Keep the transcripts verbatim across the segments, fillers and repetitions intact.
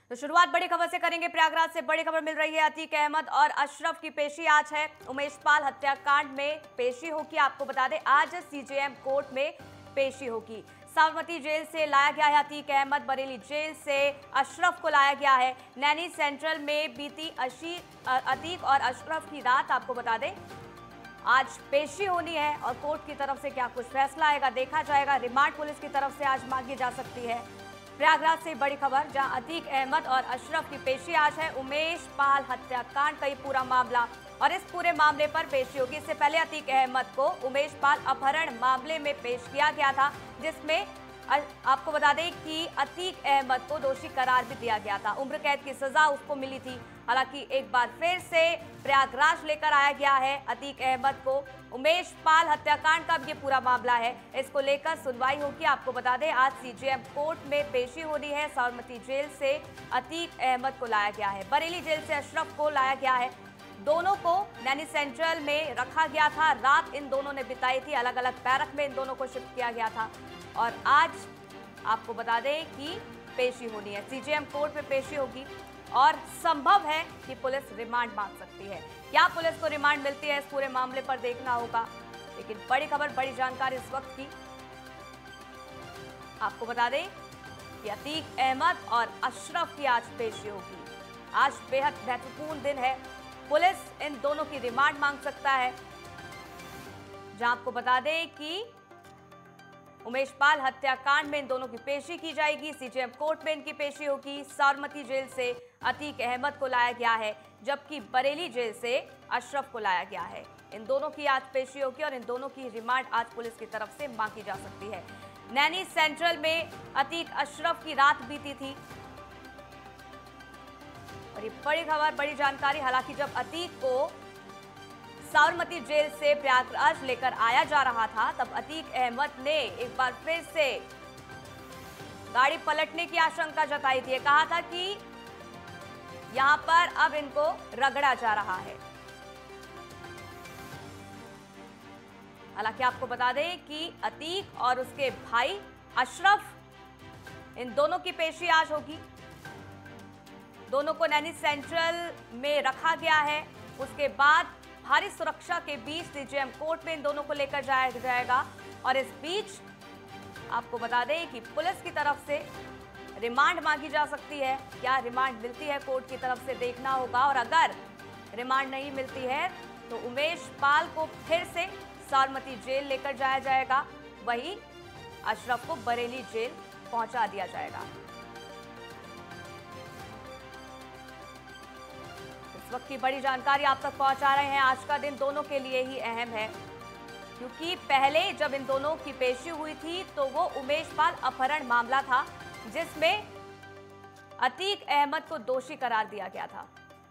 तो शुरुआत बड़ी खबर से करेंगे। प्रयागराज से बड़ी खबर मिल रही है। अतीक अहमद और अशरफ की पेशी आज है। उमेश पाल हत्याकांड में पेशी होगी। आपको बता दें आज सीजेएम कोर्ट में पेशी होगी। साबरमती जेल से लाया गया है अतीक अहमद, बरेली जेल से अशरफ को लाया गया है। नैनी सेंट्रल में बीती अशी अतीक और अशरफ की रात आपको बता दें आज पेशी होनी है और कोर्ट की तरफ से क्या कुछ फैसला आएगा देखा जाएगा। रिमांड पुलिस की तरफ से आज मांगी जा सकती है। प्रयागराज से बड़ी खबर, जहां अतीक अहमद और अशरफ की पेशी आज है। उमेश पाल हत्याकांड का ये पूरा मामला और इस पूरे मामले पर पेशी होगी। इससे पहले अतीक अहमद को उमेश पाल अपहरण मामले में पेश किया गया था, जिसमें आपको बता दें कि अतीक अहमद को दोषी करार भी दिया गया था। उम्र कैद की सजा उसको मिली थी। हालांकि एक बार फिर से प्रयागराज लेकर आया गया है अतीक अहमद को। उमेश पाल हत्याकांड का भी ये पूरा मामला है, इसको लेकर सुनवाई होगी। आपको बता दें आज सीजेएम कोर्ट में पेशी होनी है। साबरमती जेल से अतीक अहमद को लाया गया है, बरेली जेल से अशरफ को लाया गया है। दोनों को नैनी सेंट्रल में रखा गया था। रात इन दोनों ने बिताई थी, अलग अलग बैरक में इन दोनों को शिफ्ट किया गया था और आज आपको बता दें कि पेशी होनी है। सीजेएम कोर्ट में पेशी होगी और संभव है कि पुलिस रिमांड मांग सकती है। क्या पुलिस को रिमांड मिलती है इस पूरे मामले पर देखना होगा। लेकिन बड़ी खबर, बड़ी जानकारी इस वक्त की आपको बता दें कि अतीक अहमद और अशरफ की आज पेशी होगी। आज बेहद महत्वपूर्ण दिन है। पुलिस इन दोनों की रिमांड मांग सकता है, जहां आपको बता दें कि उमेश पाल हत्याकांड में इन दोनों की पेशी की जाएगी। सीजेएम कोर्ट में इनकी पेशी होगी। साबरमती जेल से अतीक अहमद को लाया गया है, जबकि बरेली जेल से अशरफ को लाया गया है। इन दोनों की आज पेशी होगी और इन दोनों की रिमांड आज पुलिस की तरफ से मांगी जा सकती है। नैनी सेंट्रल में अतीक अशरफ की रात बीती थी और ये बड़ी खबर, बड़ी जानकारी। हालांकि जब अतीक को साबरमती जेल से प्रयागराज लेकर आया जा रहा था, तब अतीक अहमद ने एक बार फिर से गाड़ी पलटने की आशंका जताई थी। कहा था कि यहां पर अब इनको रगड़ा जा रहा है। हालांकि आपको बता दें कि अतीक और उसके भाई अशरफ, इन दोनों की पेशी आज होगी। दोनों को नैनी सेंट्रल में रखा गया है। उसके बाद भारी सुरक्षा के बीच सीजेएम कोर्ट में इन दोनों को लेकर जाया जाएगा और इस बीच आपको बता दें कि पुलिस की तरफ से रिमांड मांगी जा सकती है। क्या रिमांड मिलती है कोर्ट की तरफ से देखना होगा और अगर रिमांड नहीं मिलती है तो उमेश पाल को फिर से साबरमती जेल लेकर जाया जाएगा, वहीं अशरफ को बरेली जेल पहुंचा दिया जाएगा। इस वक्त की बड़ी जानकारी आप तक पहुंचा रहे हैं। आज का दिन दोनों के लिए ही अहम है, क्योंकि पहले जब इन दोनों की पेशी हुई थी तो वो उमेश पाल अपहरण मामला था, जिसमें अतीक अहमद को दोषी करार दिया गया था।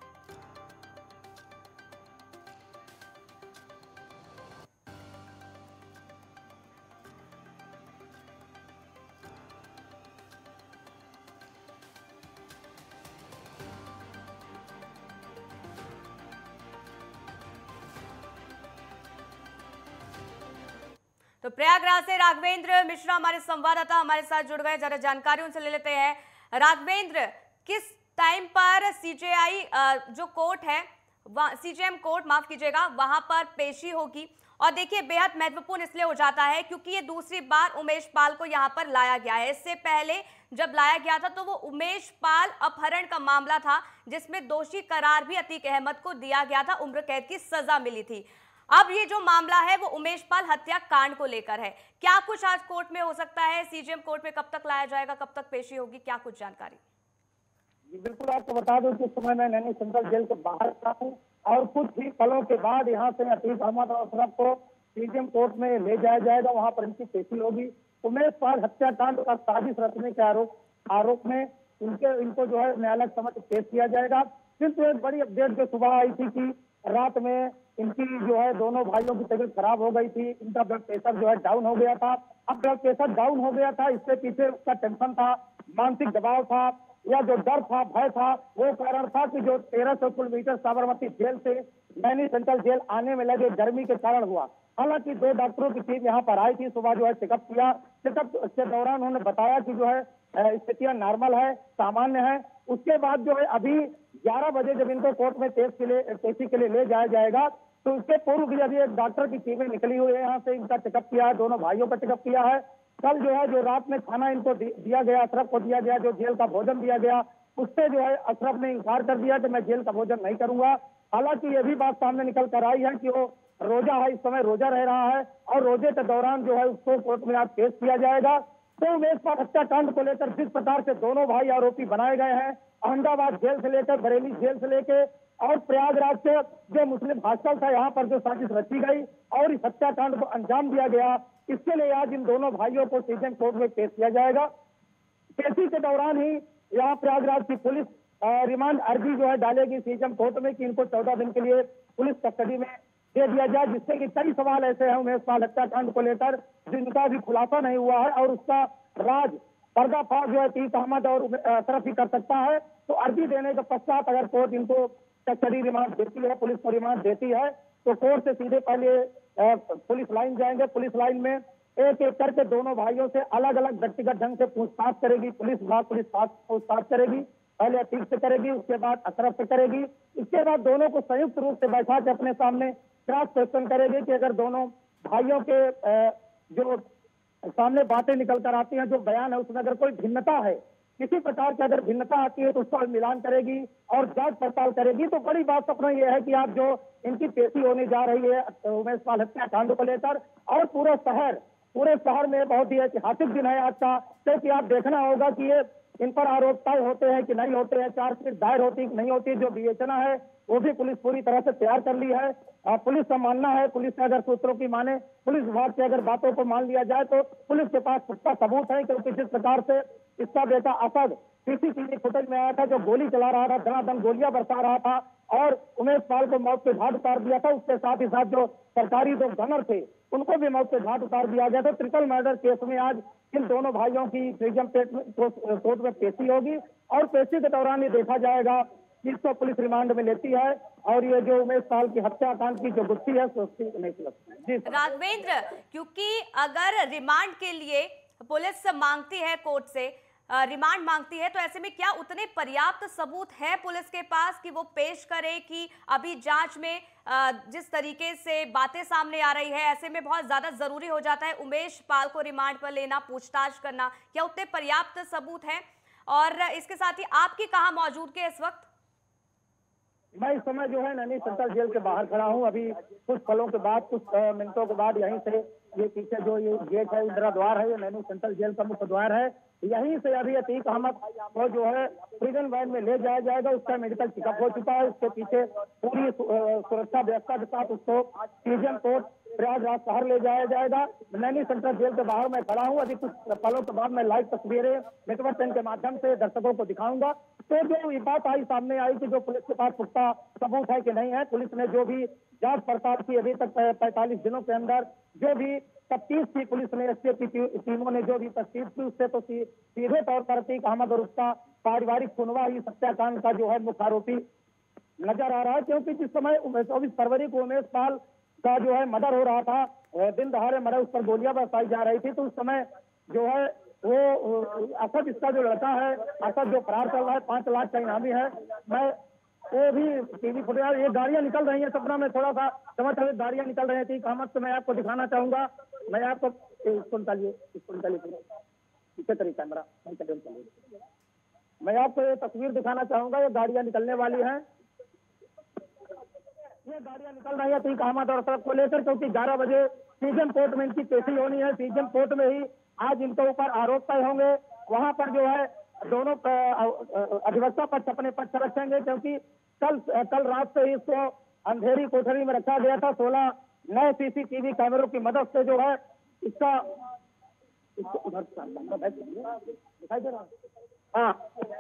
तो प्रयागराज से राघवेंद्र मिश्रा हमारे संवाददाता हमारे साथ जुड़ गए। जरा जानकारी उनसे ले लेते हैं। राघवेंद्र, किस टाइम पर सीजेआई जो कोर्ट है, सीजेएम कोर्ट माफ कीजिएगा, वहां पर पेशी होगी? और देखिए बेहद महत्वपूर्ण इसलिए हो जाता है क्योंकि ये दूसरी बार उमेश पाल को यहां पर लाया गया है। इससे पहले जब लाया गया था तो वो उमेश पाल अपहरण का मामला था, जिसमें दोषी करार भी अतीक अहमद को दिया गया था, उम्र कैद की सजा मिली थी। अब ये जो मामला है वो उमेश पाल हत्याकांड को लेकर है। क्या कुछ आज कोर्ट में हो सकता है? सीजेएम कोर्ट में कब तक लाया जाएगा, कब तक पेशी होगी, क्या कुछ जानकारी? बिल्कुल, आपको बता दूं कि समय मैं नैनी सेंट्रल जेल के बाहर था हूँ और कुछ ही पलों के बाद यहाँ से अतीक अहमद और अशरफ को सीजेएम कोर्ट में ले जाया जाएगा। वहाँ पर इनकी पेशी होगी। उमेश पाल हत्याकांड का साजिश रचने के आरोप आरोप में इनके इनको जो है न्यायालय समक्ष पेश किया जाएगा। किंतु एक बड़ी अपडेट जो सुबह आई थी कि रात में इनकी जो है दोनों भाइयों की तबीयत खराब हो गई थी, इनका ब्लड प्रेशर जो है डाउन हो गया था। अब ब्लड प्रेशर डाउन हो गया था, इससे पीछे उसका टेंशन था, मानसिक दबाव था या जो डर था, भय था, वो कारण था कि जो तेरह सौ किलोमीटर साबरमती जेल से नैनी सेंट्रल जेल आने में लगे गर्मी के कारण हुआ। हालांकि दो डॉक्टरों की टीम यहाँ पर आई थी, सुबह जो है चेकअप किया। चेकअप के दौरान उन्होंने बताया कि जो है स्थितियां नॉर्मल है, सामान्य है। उसके बाद जो है अभी ग्यारह बजे जब इनको कोर्ट में टेस्ट के लिए पेशी के लिए ले जाया जाएगा, तो उसके पूर्व भी अभी एक डॉक्टर की टीमें निकली हुई है यहाँ से, इनका चेकअप किया है, दोनों भाइयों का चेकअप किया है। कल जो है जो रात में खाना इनको दिया गया, अशरफ को दिया गया, जो जेल का भोजन दिया गया, उससे जो है अशरफ ने इंकार कर दिया कि मैं जेल का भोजन नहीं करूंगा। हालांकि ये भी बात सामने निकल कर आई है कि वो रोजा है, इस समय रोजा रह रहा है और रोजे के दौरान जो है उसको कोर्ट में आज पेश किया जाएगा। तो उमेश पाल हत्याकांड को लेकर जिस प्रकार से दोनों भाई आरोपी बनाए गए हैं, अहमदाबाद जेल से लेकर बरेली जेल से लेकर और प्रयागराज से जो मुस्लिम हॉस्टल था, यहाँ पर जो साजिश रची गई और इस हत्याकांड को अंजाम दिया गया, इसके लिए आज इन दोनों भाइयों को सीजन कोर्ट में पेश किया जाएगा। पेशी के दौरान ही यहाँ प्रयागराज की पुलिस रिमांड अर्जी जो है डालेगी सीजन कोर्ट में कि इनको चौदह दिन के लिए पुलिस कस्टडी में दे दिया जाए, जिससे कि कई सवाल ऐसे हैं उमेश पाल हत्याकांड को लेकर जिनका भी खुलासा नहीं हुआ है और उसका राज पर्दाफाश जो है तीस अहमद और अशरफ ही कर सकता है। तो अर्जी देने के पश्चात अगर कोर्ट इनको कस्टडी रिमांड देती है, पुलिस को रिमांड देती है, तो कोर्ट से सीधे पहले पुलिस लाइन जाएंगे। पुलिस लाइन में एक एक करके दोनों भाइयों से अलग अलग व्यक्तिगत ढंग से पूछताछ करेगी पुलिस विभाग। पुलिस पूछताछ करेगी, पहले अतीक से करेगी, उसके बाद अशरफ से करेगी। इसके बाद दोनों को संयुक्त रूप से बैठा के अपने सामने क्रॉस क्वेश्चन करेगी कि अगर दोनों भाइयों के जो सामने बातें निकल कर आती हैं, जो बयान है, उसमें अगर कोई भिन्नता है, किसी प्रकार की अगर भिन्नता आती है तो उसका मिलान करेगी और जांच पड़ताल करेगी। तो बड़ी बात अपना यह है कि आज जो इनकी पेशी होने जा रही है उमेश पाल हत्याकांड को लेकर, और पूरे शहर पूरे शहर में बहुत ही ऐतिहासिक दिन है आज का, क्योंकि आप देखना होगा कि ये इन पर आरोप तय होते हैं कि नहीं होते हैं, चार्जशीट दायर होती कि नहीं होती। जो विवेचना है वो भी पुलिस पूरी तरह से तैयार कर ली है। पुलिस का मानना है, पुलिस के अगर सूत्रों की माने, पुलिस विभाग की अगर बातों को मान लिया जाए तो पुलिस के पास पुख्ता सबूत है, क्योंकि जिस प्रकार से इसका बेटा असद सीसीटीवी फुटेज में आया था, जो गोली चला रहा था, धनाधन गोलियां बरसा रहा था और उमेश पाल को मौत के घाट उतार दिया था, उसके साथ ही साथ जो सरकारी दो गनर थे उनको भी मौत के घाट उतार दिया गया था। ट्रिपल मर्डर केस में आज इन दोनों भाइयों की फ्रीडम कोर्ट में पेशी होगी और पेशी के दौरान ये देखा जाएगा कि इसको पुलिस रिमांड में लेती है और ये जो उमेश पाल की हत्याकांड की जो गुत्थी है सोचती नहीं लगती। राघवेंद्र, क्योंकि अगर रिमांड के लिए पुलिस मांगती है, कोर्ट से रिमांड मांगती है, तो ऐसे में क्या उतने पर्याप्त सबूत है पुलिस के पास कि वो पेश करे कि अभी जांच में जिस तरीके से बातें सामने आ रही है, ऐसे में बहुत ज्यादा जरूरी हो जाता है उमेश पाल को रिमांड पर लेना, पूछताछ करना, क्या उतने पर्याप्त सबूत हैं? और इसके साथ ही आपकी कहाँ मौजूदगी है इस वक्त? मैं इस समय जो है नैनी सेंट्रल जेल के बाहर खड़ा हूँ। अभी कुछ पलों के बाद, कुछ मिनटों के बाद यहीं से ये पीछे जो ये गेट है, इंदिरा द्वार है, ये नैनी सेंट्रल जेल का मुख्य द्वार है। यहीं से अभी अतीक अहमद को जो है प्रिजन वैन में ले जाया जाएगा। उसका मेडिकल चेकअप हो चुका है। उसके पीछे पूरी सुरक्षा व्यवस्था के साथ उसको सीजन कोर्ट प्रयागराज शहर ले जाया जाएगा। नैनी सेंट्रल जेल के बाहर मैं खड़ा हूँ। अभी कुछ पलों के बाद मैं लाइव तस्वीरें नेटवर्क टेन के माध्यम से दर्शकों को दिखाऊंगा। तो जो ये बात आई सामने आई कि जो पुलिस के पास पुख्ता सबूत है कि नहीं है, पुलिस ने जो भी जांच पड़ताल की अभी तक पैंतालीस दिनों के अंदर जो भी तफ्तीश की पुलिस ने, एसटीएफ की टीमों ने जो भी तफ्तीश की, उससे तो सीधे तौर पर अतीक अहमद और उसका पारिवारिक खुनवा ही हत्याकांड का जो है मुख्य आरोपी नजर आ रहा है। क्योंकि जिस समय चौबीस फरवरी को उमेश पाल का जो है मर्डर हो रहा था, दिन दहाड़े मर्डर, उस पर गोलियां बरसाई जा रही थी, तो उस समय जो है वो असद, इसका जो लड़का है असद, जो फरार चल रहा है, पांच लाख का इनामी है। मैं वो भी टीवी फुटेज, ये गाड़ियां निकल रही हैं सपना में, थोड़ा सा समझ रहे गाड़ियां निकल रही थी। अहमद से मैं आपको दिखाना चाहूंगा, मैं आपको इसको निकालिए, इसको निकालिए इसी तरीका कैमरा, मैं आपको ये तस्वीर दिखाना चाहूंगा। ये गाड़ियां निकलने वाली हैं, ये गाड़ियां निकल रही है अतीक अहमद और अशरफ को लेकर, क्योंकि ग्यारह बजे सीजन कोर्ट में इनकी पेशी होनी है। सीजन कोर्ट में ही आज इनके ऊपर आरोप तय होंगे। वहां पर जो है दोनों अधिवक्ता पक्ष अपने पक्ष रखेंगे, क्योंकि कल कल रात से ही इसको अंधेरी कोठरी में रखा गया था। सोलह नए सीसीटीवी कैमरों की मदद से जो है इसका दिखाई दे रहा हाँ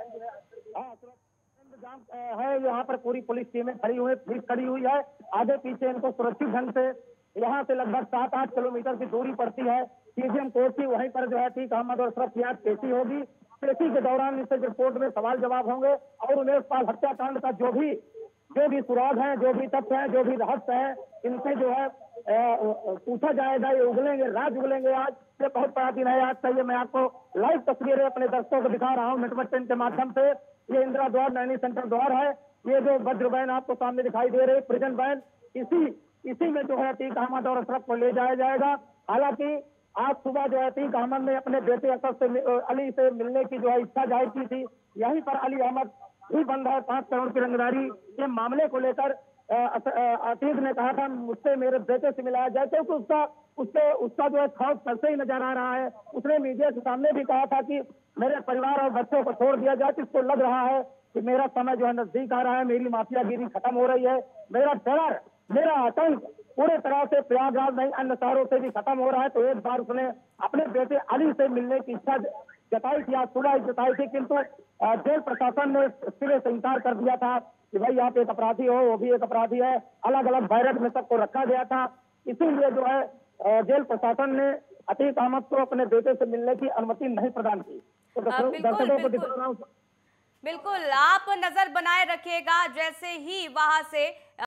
इंतजाम है। यहाँ पर पूरी पुलिस टीमें खड़ी हुई पुलिस खड़ी हुई है। आगे पीछे इनको सुरक्षित ढंग से, यहाँ से लगभग सात आठ किलोमीटर की दूरी पड़ती है सीजीएम कोर्ट की, वहीं पर जो है अतीक अहमद और अशरफ की आज पेशी होगी। पेशी के दौरान इनसे जो कोर्ट में सवाल जवाब होंगे और उमेश पाल हत्याकांड का जो भी जो भी सुराग हैं, जो भी तथ्य हैं, जो भी रहस्य हैं, इनसे जो है आ, पूछा जाएगा। ये उगलेंगे, राज उगलेंगे। आज ये बहुत बड़ा दिन है। आज का ये मैं आपको लाइव तस्वीरें अपने दर्शकों को दिखा रहा हूँ नेटवर्क टेन के माध्यम से। ये इंदिरा द्वार नैनी सेंट्रल द्वार है। ये जो वज्र वैन आपको सामने दिखाई दे रही प्रिजन वैन, इसी इसी में जो है अतीक अहमद और अशरफ को ले जाया जाएगा। हालांकि आज सुबह जो है अतीक अहमद ने अपने बेटे असद से अली से मिलने की जो है इच्छा जाहिर की थी। यहीं पर अली अहमद भी बंद है पांच करोड़ की रंगदारी के मामले को लेकर। अतीक ने कहा था मुझसे मेरे बेटे से मिलाया जाए, क्योंकि उसका उससे उसका जो है खौफ कल से ही नजर आ रहा है। उसने मीडिया के सामने भी कहा था कि मेरे परिवार और बच्चों को छोड़ दिया जाए। इसको लग रहा है कि मेरा समय जो है नजदीक आ रहा है, मेरी माफियागिरी खत्म हो रही है, मेरा डर, मेरा आतंक पूरे तरह से प्रयागराज नहीं अन्य शहरों से भी खत्म हो रहा है। तो एक बार उसने अपने बेटे अली से मिलने की इच्छा जताई थी, आज सुबह जताई थी, किंतु जेल प्रशासन ने सिरे से इंकार कर दिया था कि भाई आप एक अपराधी हो, वो भी एक अपराधी है। अलग अलग बैरक में सबको रखा गया था। इसीलिए जो है जेल प्रशासन ने अतीक अहमद को अपने बेटे से मिलने की अनुमति नहीं प्रदान की। तो दर्शकों को दिखा रहा हूँ। बिल्कुल, आप नजर बनाए रखिएगा। जैसे ही वहां से